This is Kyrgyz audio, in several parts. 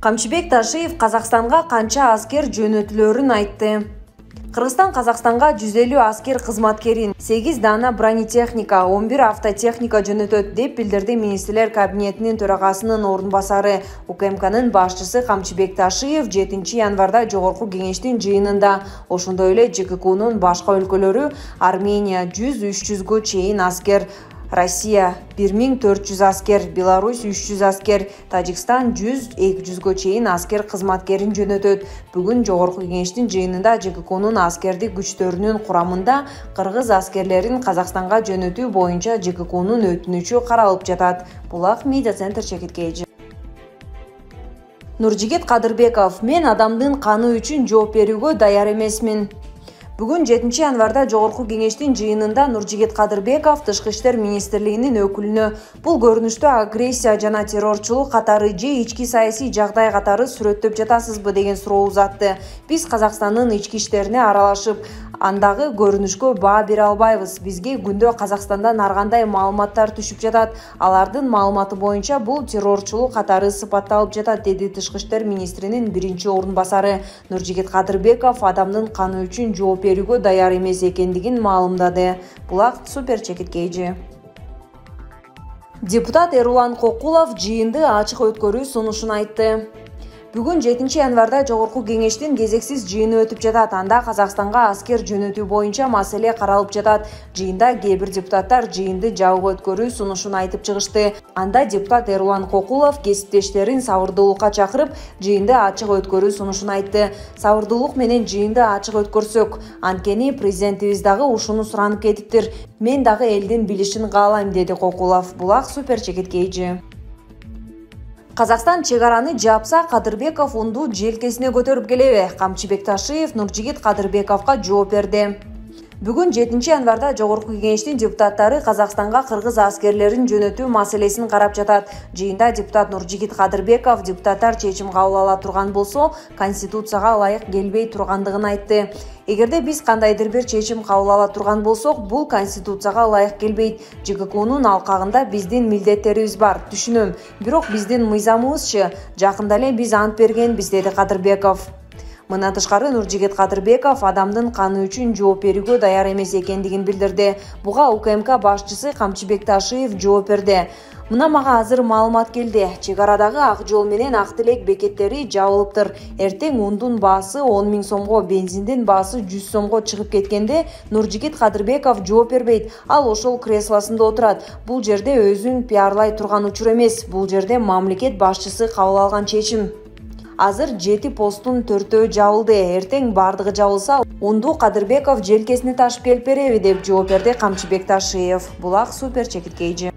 Камчыбек Ташиев Казакстанга канча аскер жөнөтүлөрүн айтты. Кыргызстан Казакстанга 150 аскер кызматкерин, 8 дана бронетехника, 11 автотехника жөнөтөт деп билдирди Министрлер кабинетинин төрагасынын орун басары УКМКнын башчысы Камчыбек Ташиев 7 январда жогорку кеңештин жыйынында. Ошондой эле ЖККнун башка өлкөлөрү Армения 100-300гө чейин аскер, Россия 1400 аскер, Беларусь 300 аскер, Тажикстан 100-200гө чейин аскер кызматкерин жөнөтөт. Бүгүн жогорку кеңештин жыйынында ЖККнун аскердик күчтөрүнүн курамында кыргыз аскерлерин Казакстанга жөнөтүү боюнча ЖККнун өтүнүчү каралып жатат. Булак медиа центр Чекиткейжи. Нуржигит Кадырбеков: мен адамдын каны үчүн жооп берүүгө даяр эмесмин. Бүгүн 7 январда жогорку кеңештин жыйынында Нуржигит Кадырбеков Тышкы иштер министрлигинин өкүлүнө бул көрүнүштө агрессия жана террорчулук катары же ички саясий жагдай катары сүрөттөп жатасызбы деген суроо узатты. Биз Казакстандын ички иштерине аралашып, андагы көрүнүшкө баа бере албайбыз. Бизге күндө Казакстандан ар кандай маалыматтар түшүп жатат. Алардын маалыматы боюнча бул террорчулук катары сыпатталып жатат, деди Тышкы иштер министринин биринчи орун басары. Нуржигит Кадырбеков адамдын каны үчүн жооп берүүгө даяр эмес экендигин маалымдады. Булак Супер Чекиткейжи. Депутат Эрулан Кокулов жыйынды ачык өткөрүү сунушун айтты. Бүгүн 7 январда жогорку кеңештин кезексиз жыйыны өтүп жатат. Анда Казакстанга аскер жөнөтүү боюнча маселе каралып жатат. Жыйында кээ бир депутаттар жыйынды жабык өткөрүү сунушун айтып чыгышты. Анда депутат Эрулан Кокулов кесиптештерин сабырдуулукка чакырып, жыйынды ачык өткөрүү сунушун айтты. Сабырдуулук менен жыйынды ачык өткөрсөк, анткени президентибиз дагы ушуну суранып кетиптир. Мен дагы элдин билишин каалайм, деди Кокулов. Булак Супер Чекиткейжи. Казакстан чегараны жапса, Кадырбеков унду желкесине көтөрүп келеби? Камчыбек Ташиев Нуржигит Кадырбековго жооп берди. Бүгүн 7 январда жогорку кеңештин депутаттары Казакстанга кыргыз аскерлерин жөнөтүү маселесин карап жатат. Жыйында депутат Нуржигит Кадырбеков депутаттар чечим кабыл ала турган болсо, конституцияга ылайык келбей тургандыгын айтты. Эгерде биз кандайдыр бир чечим кабыл ала турган болсок, бул конституцияга ылайык келбейт. ЖККнун алкагында биздин милдеттерибиз бар, түшүнөм. Бирок биздин мыйзамыбызчы, жакында эле биз ант бергенбиз, деди Кадырбеков. Мындан тышкары Нуржигит Кадырбеков адамдын каны үчүн жооп берүүгө даяр эмес экендигин билдирди. Буга УКМК башчысы Камчыбек Ташиев жооп берди. Мына мага азыр маалымат келди. Чегарадагы Ак жол менен Ак Тилек бекеттери жабылыптыр. Эртең ундун баасы 10 000 сомго, бензиндин баасы 100 сомго чыгып кеткенде Нуржигит Кадырбеков жооп бербейт. Ал ошол креслосунда отурат. Бул жерде өзүн пиарлай турган учур эмес. Бул жерде мамлекет башчысы кабыл алган чечим. Азыр 7 посттун 4-өө жабылды. Эртең бардыгы жабылса, унду Кадырбеков желкесине ташып келип береби, деп жооп берди Камчыбек Ташиев. Булак Супер Чекиткейжи.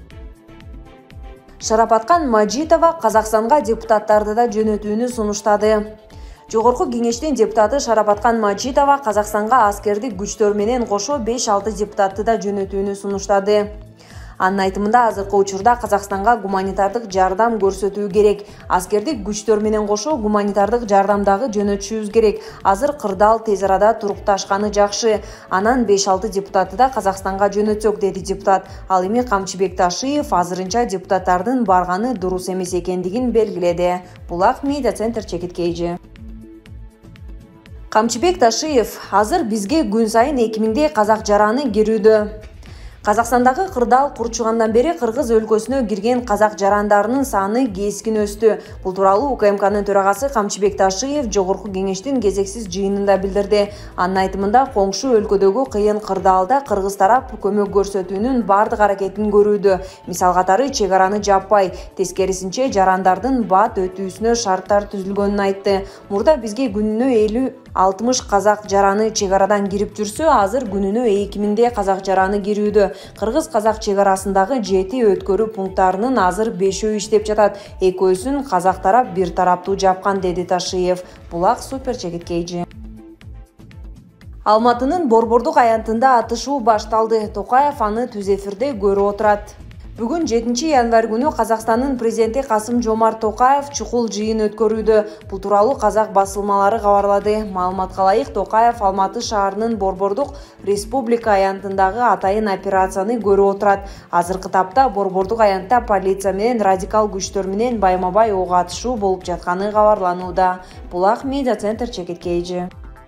Шарапаткан Мажитова Казакстанга депутаттарды да жөнөтүүнү сунуштады. Жогорку кеңештин депутаты Шарапаткан Мажитова Казакстанга аскердик күчтөр менен кошо 5-6 депутатты да жөнөтүүнү сунуштады. Анын айтымында азыркы учурда Казакстанга гуманитардык жардам көрсөтүү керек. Аскердик күчтөр менен кошо гуманитардык жардамдагы жөнөтүшүбүз керек. Азыр кырдаал тез арада турукташканы жакшы. Анан 5-6 депутатты да Казакстанга жөнөтсөк, деди депутат. Ал эми Камчыбек Ташиев азырынча депутаттардын барганы дурус эмес экендигин белгиледи. Булак медиа центр Чекиткейжи. Камчыбек Ташиев: азыр бизге күн сайын 2000дей казак жараны кирүүдө. Казакстандагы кырдаал курчугандан бери Кыргыз өлкөсүнө кирген казак жарандарынын саны кескин өстү. Бул тууралуу УКМКнын төрагасы Камчыбек Ташиев жогорку кеңештин кезексиз жыйынында билдирди. Анын айтымында коңшу өлкөдөгү кыйын кырдаалда кыргыз тарап көмөк көрсөтүүнүн бардык аракетин көрүүдө. Мисал катары чегараны жаппай, тескерисинче жарандардын бат өтүүсүнө шарттар түзүлгөнүн айтты. Мурда бизге күнүнө 50-60 казак жараны чегарадан кирип жүрсө, азыр күнүнө 2000дей казак жараны кирүүдө. Кыргыз-казак чегарасындагы 7 өткөрүү пункттарынын азыр 5-өө иштеп жатат. Экөөсүн казак тарап бир тараптуу жапкан, деди Ташиев. Булак Супер Чекиткейжи. Алматынын Борбордук аянтында атышуу башталды. Токаев аны түз эфирде көрүп отурат. Бүгүн 7 январь күнү Казакстандын президенти Касым-Жомарт Токаев чукул жыйын өткөрүүдө. Бул тууралуу казак басылмалары кабарлады. Маалыматка ылайык, Токаев Алматы шаарынын Борбордук Республика аянтындагы атайын операцияны көрүп отурат. Азыркы тапта Борбордук аянтта полиция менен радикал күчтөр менен байма-бай ок атышуу болуп жатканы кабарланууда. Булак медиа центр чекиткейжи.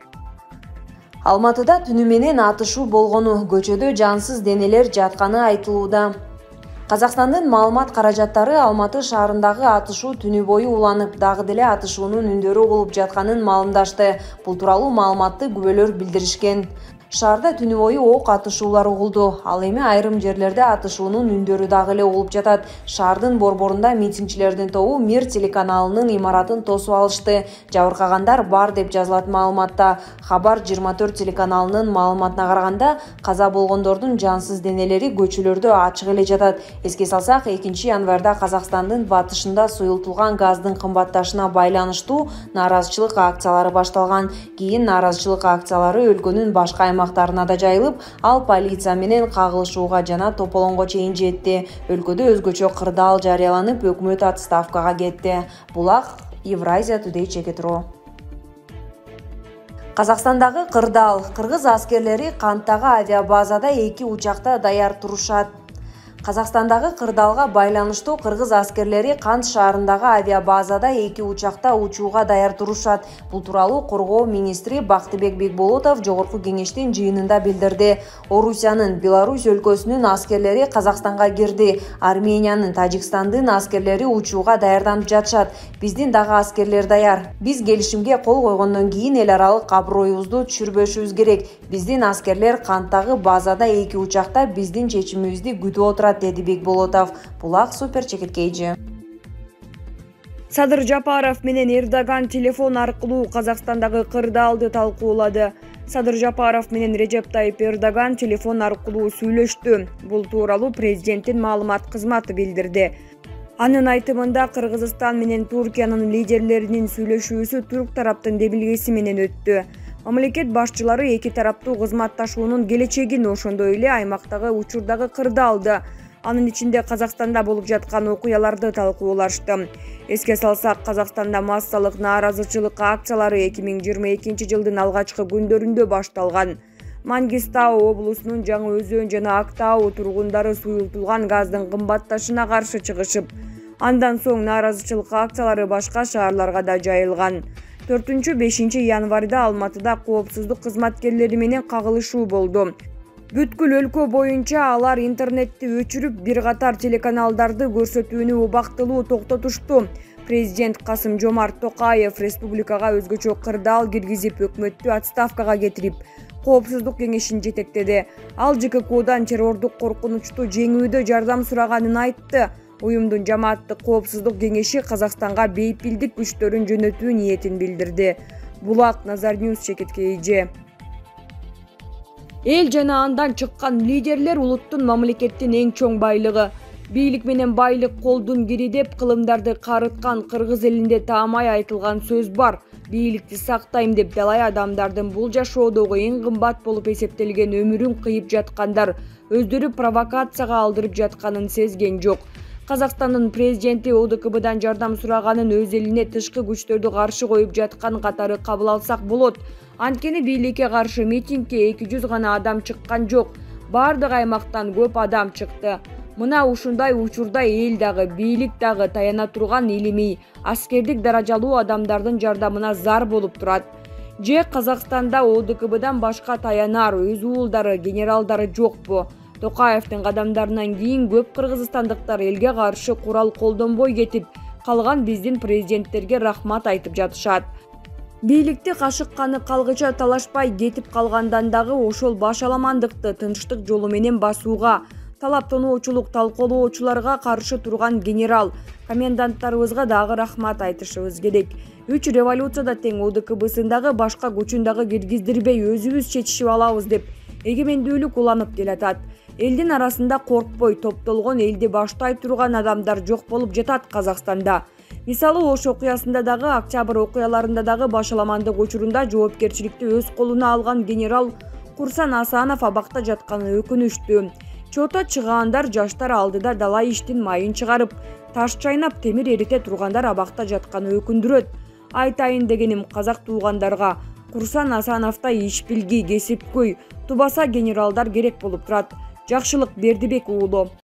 Алматыда түнү менен атышуу болгону, көчөдө жансыз денелер жатканы айтылууда. Казакстандын маалымат каражаттары Алматы шаарындагы атышуу түнү бою уланып, дагы деле атышуунун үндөрү угулуп жатканын маалымдашты. Бул тууралуу маалыматты күбөлөр билдиришкен. Шаарда түнү бою ок атышуулар угулду. Ал эми айрым жерлерде атышуунун үндөрү дагы эле угулуп жатат. Шаардын борборунда митингчилердин тобу Мир телеканалынын имаратын тосуп алышты. Жабыркагандар бар деп жазылат маалыматта. Хабар 24 телеканалынын маалыматына караганда, каза болгондордун жансыз денелери көчөлөрдө ачык эле жатат. Эске салсак, 2 январда Казакстандын батышында суюлтулган газдын кымбатташына байланыштуу нааразычылык акциялары башталган. Кийин нааразычылык акциялары өлкөнүн башка аймактарына да жайылып, ал полиция менен кагылышууга жана тополоңго чейин жетти. Өлкөдө өзгөчө кырдаал жарыяланып, өкмөт отставкага кетти. Булак Евразия Today чекитирүү. Казакстандагы кырдаал. Кыргыз аскерлери Канттагы авиабазада 2 учакта даяр турушат. Казакстандагы кырдаалга байланыштуу кыргыз аскерлери Кант шаарындагы авиабазада 2 учакта учууга даяр турушат. Бул тууралуу Коргоо министри Бактыбек Бекболотов жогорку кеңештин жыйынында билдирди. Орусиянын, Беларусь өлкөсүнүн аскерлери Казакстанга кирди. Армениянын, Тажикстандын аскерлери учууга даярданып жатышат. Биздин дагы аскерлер даяр. Биз келишимге кол койгондон кийин эл аралык аброюбузду түшүрбөшүбүз керек. Биздин аскерлер Канттагы базада 2 учакта биздин чечимибизди күтүп отурат, деди Бекболотов. Булак супер чекиткейжи. Садыр Жапаров менен Эрдоган телефон аркылуу Казакстандагы кырдаалды талкуулады. Садыр Жапаров менен Режеп Тайип Эрдоган телефон аркылуу сүйлөштү. Бул тууралуу президенттин маалымат кызматы билдирди. Анын айтымында, Кыргызстан менен Туркиянын лидерлеринин сүйлөшүүсү турк тараптын дебилгеси менен өттү. Мамлекет башчылары эки тараптуу кызматташуунун келечегин, ошондой эле аймактагы учурдагы кырдаалды, анын ичинде Казакстанда болуп жаткан окуяларды талкуулашты. Эске салсак, Казакстанда массалык нааразычылык акциялары 2022 жылдын алгачкы күндөрүндө башталган. Мангистау облусунун Жаңы Өзөн жана Актау тургундары суюлтулган газдын кымбатташына каршы чыгышып, андан соң нааразычылык акциялары башка шаарларга да жайылган. 4-5 январда Алматыда коопсуздук кызматкерлери менен кагылышуу болду. Бүткүл өлкө боюнча алар интернетти өчүрүп, бир катар телеканалдарды көрсөтүүнү убактылуу токтотушту. Президент Касым-Жомарт Токаев республикага өзгөчө кырдаал киргизип, өкмөттү отставкага кетирип, коопсуздук кеңешин жетектеди. Ал ЖККдан террордук коркунучту жеңүүдө жардам сураганын айтты. Уюмдун жамааттык коопсуздук кеңеши Казакстанга бейпилдик күчтөрүн жөнөтүү ниетин билдирди. Булак Назар-Ньюс чекиткейжи. Эл жана андан чыккан лидерлер улуттун, мамлекеттин эң чоң байлыгы. Бийлик менен байлык колдун кири деп кылымдарды карыткан кыргыз элинде таамай айтылган сөз бар. Бийликти сактайм деп далай адамдардын бул жашоодогу эң кымбат болуп эсептелген өмүрүн кыйып жаткандар өздөрү провокацияга алдырып жатканын сезген жок. Казакстандын президенти ОДКБдан жардам сураганын өз элине тышкы күчтөрдү каршы коюп жаткан катары кабыл алсак болот. Анткени бийликке каршы митингге 200 гана адам чыккан жок. Бардык аймактан көп адам чыкты. Мына ушундай учурда эл дагы, бийлик дагы таяна турган илимий, аскердик даражалуу адамдардын жардамына зар болуп турат. Же Казакстанда ОДКБдан башка таянар өз уулдары, генералдары жокпу? Токаевдин кадамдарынан кийин көп кыргызстандыктар элге каршы курал колдонбой кетип, калган биздин президенттерге рахмат айтып жатышат. Бийликти кашыкканы калгыча талашпай кетип калгандан дагы ошол башаламандыкты тынчтык жолу менен басууга, талаптоочулук талкоолоочуларга каршы турган генерал, коменданттарыбызга дагы рахмат айтышыбыз керек. 3 революцияда тең ОДКБсындагы башка күчүн дагы киргиздирбей өзүбүз чечишип алабыз деп эгемендүүлүк уланып келатат. Элдин арасында коркпой топтолгон, элди баштай турган адамдар жок болуп жатат Казакстанда. Мисалы, Ош окуясында дагы, Октябрь окуяларында дагы башаламандык учурунда жоопкерчиликти өз колуна алган генерал Курсан Асанов абакта жатканы өкүнүчтүү. Чото чыгаандар жаштар алдыда дала иштин майын чыгарып, таш чайнап темир эрите тургандар абакта жатканы өкүндүрөт. Айтайын дегеним казак туугандарга Курсан Асановдай иш билги, кесипкөй, тубаса генералдар керек болуп турат. Жакшылык Бердибек уулу.